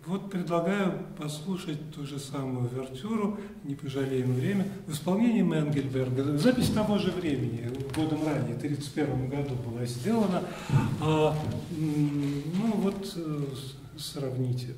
Вот предлагаю послушать ту же самую увертюру «Не пожалеем время» в исполнении Менгельберга. Запись того же времени, годом ранее, в 1931 году была сделана. Ну вот, сравните.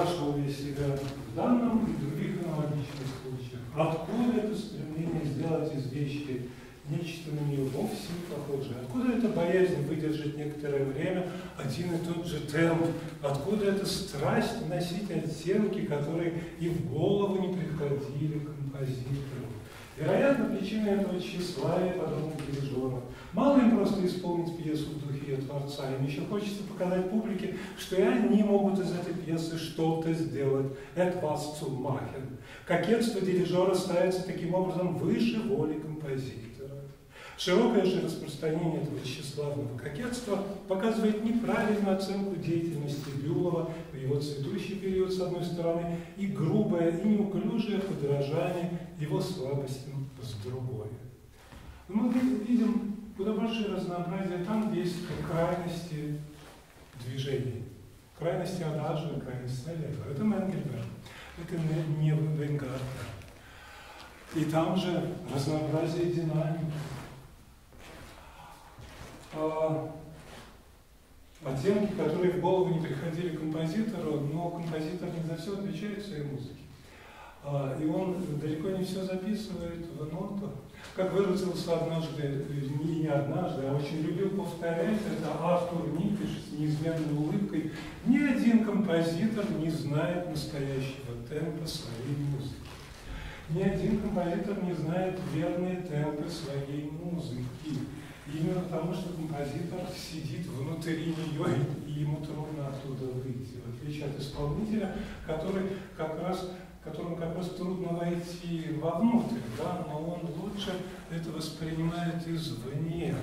спрашивал я себя в данном и других аналогичных случаях, откуда это стремление сделать из вещи нечто на нее вовсе не похожее, откуда эта боязнь выдержать некоторое время один и тот же темп, откуда эта страсть носить оттенки, которые и в голову не приходили композитору. Вероятно, причина этого тщеславия подобных дирижеров. Мало им просто исполнить пьесу в духе Творца, им еще хочется показать публике, что и они могут из этой пьесы что-то сделать. Etwas zu machen. Кокетство дирижера ставится таким образом выше воли композитора. Широкое же распространение этого тщеславного кокетства показывает неправильную оценку деятельности Бюлова в его цветущий период, с одной стороны, и грубое и неуклюжее подражание его слабостям с другой. Мы видим куда большее разнообразие там, где есть крайности движений. Крайности адажа, крайности аллегро. Это Менгельберг, это не Вейнгартнер. И там же разнообразие динамики. Оттенки, которые в голову не приходили композитору, но композитор не за все отвечает в своей музыке. И он далеко не все записывает в нотах. Как выразился однажды, не однажды, а очень любил повторять, это Артур Никиш с неизменной улыбкой: ни один композитор не знает настоящего темпа своей музыки. Ни один композитор не знает верные темпы своей музыки. Именно потому, что композитор сидит внутри нее, и ему трудно оттуда выйти. В отличие от исполнителя, которому как раз трудно войти вовнутрь, да, но он лучше это воспринимает извне.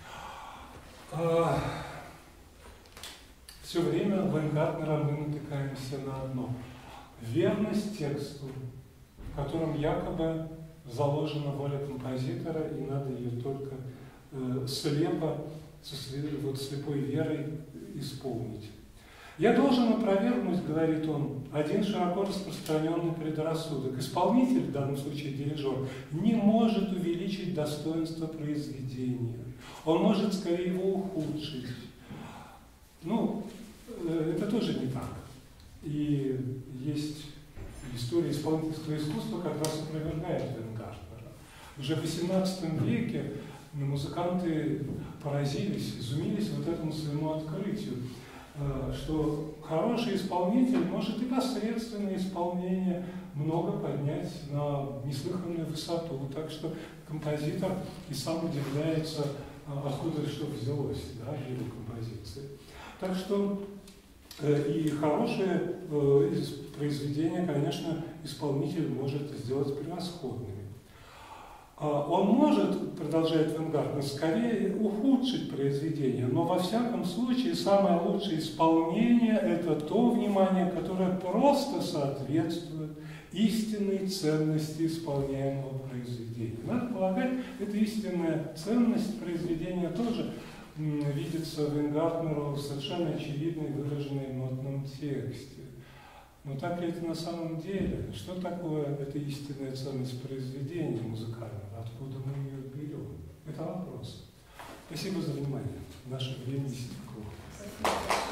Все время в Вейнгартнера мы натыкаемся на одно: верность тексту, в котором якобы заложена воля композитора, и надо ее только слепо, слепой верой исполнить. Я должен опровергнуть, говорит он, один широко распространенный предрассудок. Исполнитель, в данном случае дирижер, не может увеличить достоинство произведения. Он может скорее его ухудшить. Ну, это тоже не так. И есть история исполнительского искусства, как раз опровергает Вейнгартнера. Уже в XVIII веке музыканты поразились, изумились вот этому своему открытию, что хороший исполнитель может и посредственное исполнение много поднять на неслыханную высоту. Так что композитор и сам удивляется, откуда что взялось, да, в его композиции. Так что и хорошее произведение, конечно, исполнитель может сделать превосходными. Он может, продолжает Вейнгартнер, скорее ухудшить произведение, но во всяком случае самое лучшее исполнение – это то внимание, которое просто соответствует истинной ценности исполняемого произведения. Надо полагать, эта истинная ценность произведения тоже видится Вейнгартнеру в совершенно очевидной, выраженной в нотном тексте. Но так ли это на самом деле? Что такое эта истинная ценность произведения музыкального? Откуда мы ее берем? Это вопрос. Спасибо за внимание. Наше время истекло.